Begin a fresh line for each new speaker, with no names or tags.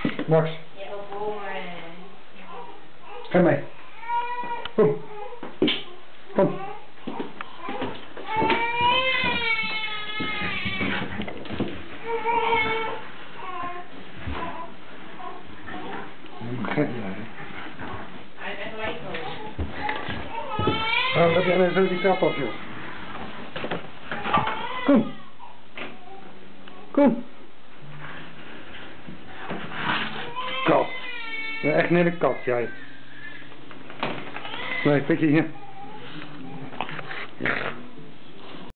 Max.
Je hebt honger.
Ga mee. Kom. Kom. Gek jij.
Hij is echt lekker.
Waarom heb jij nou zo die trap af, joh? Kom. Kom. Kat. Je bent echt net een kat, jij. Nee, pikje hier. Ja.